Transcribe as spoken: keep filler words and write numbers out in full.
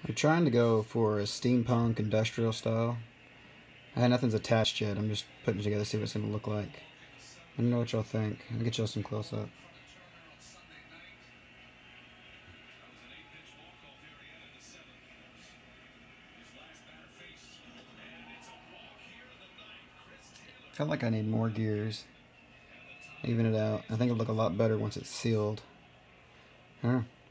I'm trying to go for a steampunk industrial style. I had nothing's attached yet. I'm just putting it together to see what it's going to look like. Let me know what y'all think. I'll get y'all some close-up. I feel like I need more gears. Even it out. I think it'll look a lot better once it's sealed. Huh?